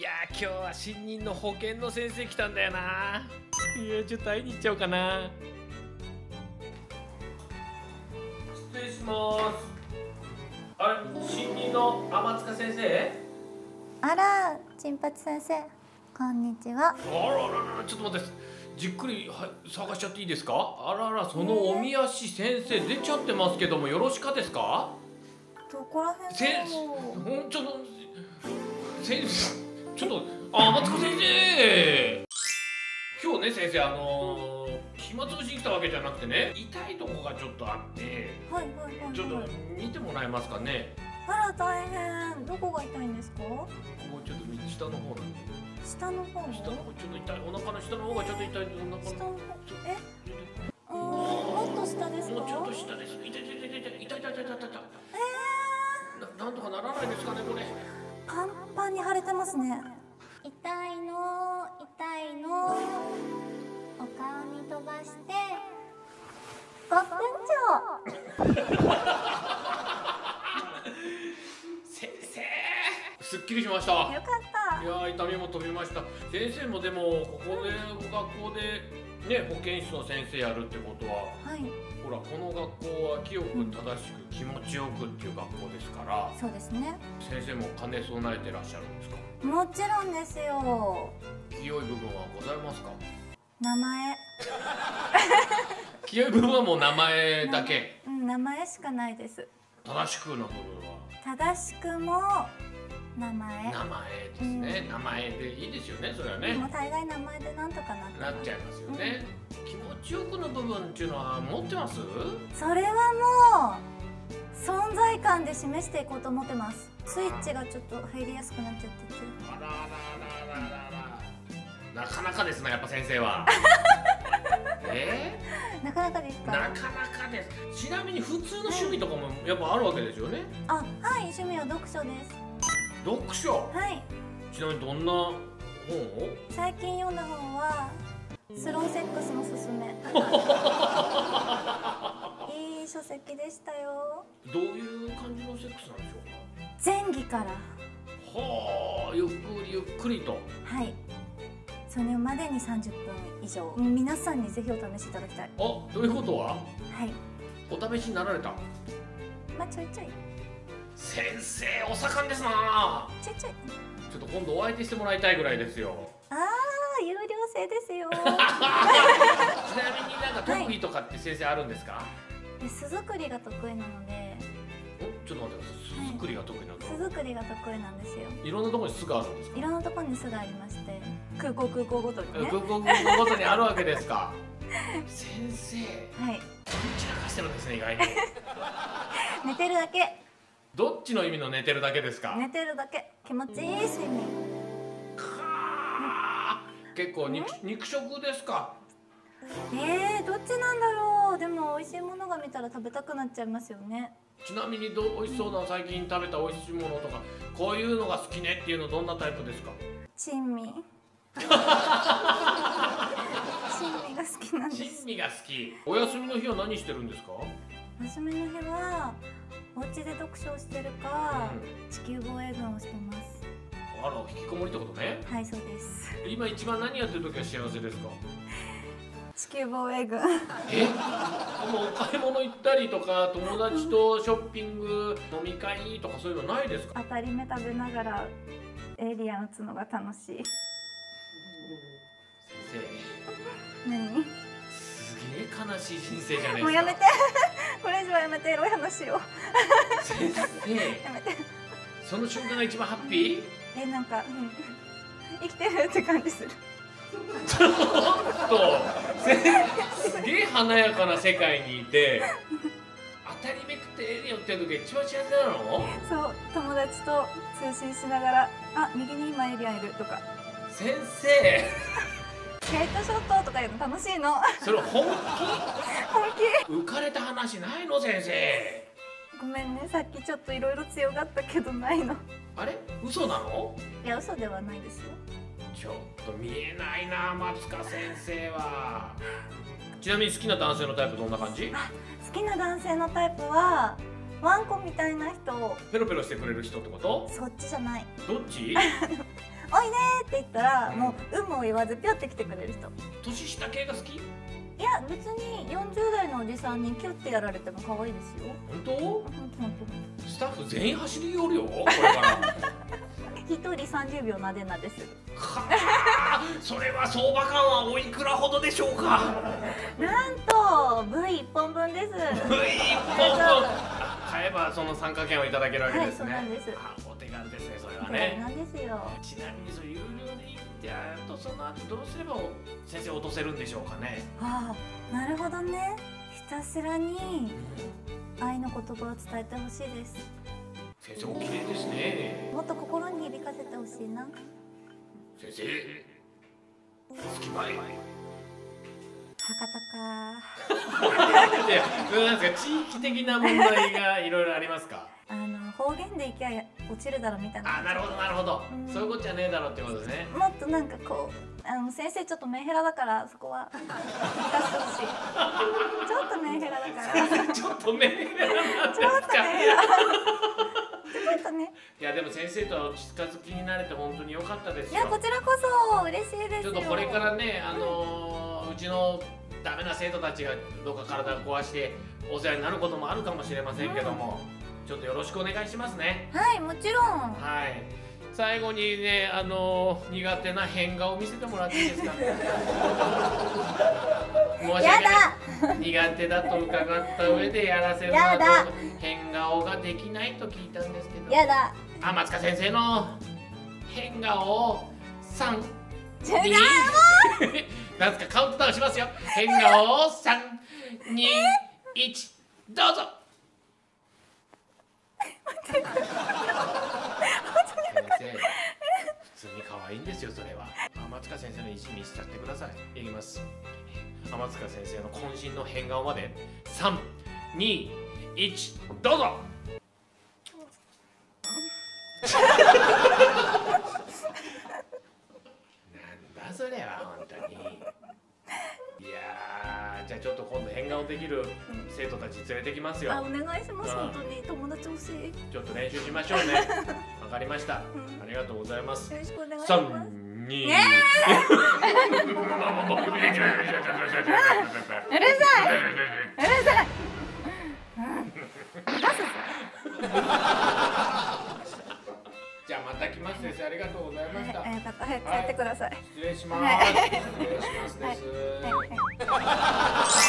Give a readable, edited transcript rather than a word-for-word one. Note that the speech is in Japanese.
やー、今日は新任の保健の先生来たんだよな。いや、ちょっと会いに行っちゃおうかな。失礼します。あれ、新任の天塚先生？ あら、金八先生、こんにちは。 あららら、ちょっと待って、じっくり探しちゃっていいですか？あらら、そのおみ足先生出ちゃってますけども、よろしかですか？ どこら辺だろう。 ちょっと天塚先生、今日ね先生、暇つぶしに来たわけじゃなくてね、痛いとこがちょっとあって、 はいはいはい、はい、 ちょっと見てもらえますかね。 あら大変。どこが痛いんですか？ ここちょっと下の方なんで。 下の方？ 下の方ちょっと痛い。お腹の下の方がちょっと痛い。お腹の下の方。もっと下ですか？ もうちょっと下です。痛い。なんとかならないですかね、これ。 パンパンに腫れてますね。痛いのお顔に飛ばして5分超。 先生、すっきりしました。 よかった。 いやー、痛みも飛びました。先生もでもここで学校でね、保健室の先生やるってことは、 はい、 ほら、この学校は清く正しく気持ちよくっていう学校ですから、 そうですね。 先生も兼ね備えてらっしゃるんですか？ もちろんですよ。 清い部分はございますか？ 名前。 清い部分はもう名前だけ。 名前しかないです。 正しくの部分は正しくも名前。 名前ですね。名前でいいですよね、それはね。 もう大概名前でなんとかなっちゃいますよね。気持ちよくの部分っていうのは持ってます？ それはもう存在感で示していこうと思ってます。スイッチがちょっと入りやすくなっちゃってて。 あら。なかなかですね、やっぱ先生は。 なかなかですか？ なかなかです。ちなみに普通の趣味とかもやっぱあるわけですよね。 あ、はい、趣味は読書です。 読書。 はい。 ちなみにどんな本を？ 最近読んだ本はスローセックスのすすめ。いい書籍でしたよ。 どういう感じのセックスなんでしょうか？ 前儀から。 はあ、ゆっくりと。 はい。それまでに30分以上。皆さんにぜひお試しいただきたい。 ということは？ はい。 お試しになられた？ まあちょいちょい。 先生、お盛んですな。 ちょいちょい。 ちょっと今度お相手してもらいたいぐらいですよ。 ああ、有料制ですよ。 ちなみになんか特技とかって先生あるんですか？ 巣作りが得意なので。 ちょっと待ってください。巣作りが得意なの？ 巣作りが得意なんですよ。 いろんなところに巣があるんですか？ いろんなところに巣がありまして、空港ごとにね。 空港ごとにあるわけですか？先生。 はい。 散らかしてるんですね、意外に。 寝てるだけ。 どっちの意味の寝てるだけですか？ 寝てるだけ。気持ちいい睡眠。 結構肉食ですか？ どっちなんだろう。でも美味しいものが見たら食べたくなっちゃいますよね。 ちなみに美味しそうな最近食べた美味しいものとか、こういうのが好きねっていうのどんなタイプですか？ 珍味。珍味が好きなんです。 珍味が好き。お休みの日は何してるんですか？ お休みの日はお家で読書をしてるか、地球防衛軍をしてます。 あら、引きこもりってことね。 はい、そうです。 今一番何やってる時は幸せですか？ 地球防衛軍。 もうお買い物行ったりとか、友達とショッピング、飲み会とかそういうのないですか？ 当たり目食べながらエイリアン打つのが楽しい。 先生。 何？ すげえ悲しい人生じゃないですか。 もうやめて。これ以上はやめて。エロい話を。 先生。 やめて。 その瞬間が一番ハッピー？ なんか、生きてるって感じする。 ちょっとすげえ華やかな世界にいて、当たりめくってエイリアンってる時が一番幸せなの？ そう、友達と通信しながら、あ、右に今エイリアンいるとか。 先生。 ヘッドショットとかいうの楽しいの。 それ本本気？浮かれた話ないの先生？ ごめんね、さっきちょっといろいろ強がったけどないの。 あれ？嘘なの？ いや、嘘ではないですよ。 ちょっと見えないな、松川先生は。ちなみに好きな男性のタイプどんな感じ？ 好きな男性のタイプはワンコみたいな人。 ペロペロしてくれる人ってこと？ そっちじゃない。 どっち？ おいでって言ったらもう有無を言わずぴょって来てくれる人。 年下系が好き？ いや別に40代のおじさんにキュッてやられても可愛いですよ。 本当？ 本当。 スタッフ全員走り寄るよこれから一人30秒なでなでする。 はあ、それは相場感はおいくらほどでしょうか？ なんと V1 本分です。 1本買えばその参加券をいただけるわけですね。 はい、そうなんです。 あ、お手軽ですね、それはそうね。 なんですよ。 ちなみにそれ有料で行ってやるとその後どうすれば先生落とせるんでしょうかね。 ああ、なるほどね。ひたすらに愛の言葉を伝えてほしいです。 先生お綺麗ですね。 もっと心に響かせてほしいな。 先生好きばい。 博多か。 いや、なんですか、地域的な問題がいろいろありますか？ 方言でいきゃ落ちるだろみたいな。 あ、なるほどなるほど、 うん、 そういうことじゃねえだろうってことですね。 もっとなんかこう先生ちょっとメンヘラだからそこは聞かせてほしい。ちょっとメンヘラだからちょっとメンヘラなんですちょっとか？ メンヘラちょっとね。 いやでも先生と近づきになれて本当に良かったですよ。 いやこちらこそ嬉しいですよ。 ちょっとこれからね、うちのダメな生徒たちがどうか体を壊してお世話になることもあるかもしれませんけども、ちょっとよろしくお願いしますね。 はい、もちろん。 はい。最後にね、苦手な変顔を見せてもらっていいですか？申し訳ない。苦手だと伺った上でやらせるのは変顔ができないと聞いたんですけど。 やだ。 松塚先生の変顔を3、2、なんですか、カウントダウンしますよ。変顔を3、2、1、どうぞ。先生、普通に可愛いんですよ、それは。天塚先生の意地見せちゃってください。いきます。天塚先生の渾身の変顔まで3、2、1、どうぞ。なんだそれは本当に。いやー、じゃあちょっと今度変顔できる生徒たち連れてきますよ。 あ、お願いします。本当に友達欲しい。 ちょっと練習しましょうね。わかりました。ありがとうございます。 よろしくお願いします。 3、2、 うるさい。 じゃあまた来ます。先生、ありがとうございました。 早く帰ってください。 失礼します。失礼しますです。